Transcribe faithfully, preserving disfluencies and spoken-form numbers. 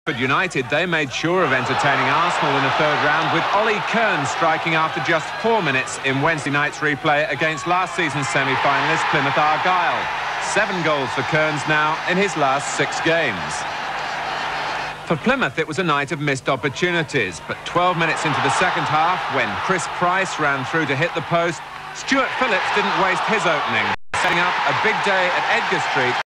United, they made sure of entertaining Arsenal in the third round, with Ollie Kearns striking after just four minutes in Wednesday night's replay against last season's semi-finalist Plymouth Argyle. Seven goals for Kearns now in his last six games. For Plymouth, it was a night of missed opportunities, but twelve minutes into the second half, when Chris Price ran through to hit the post, Stuart Phillips didn't waste his opening, setting up a big day at Edgar Street.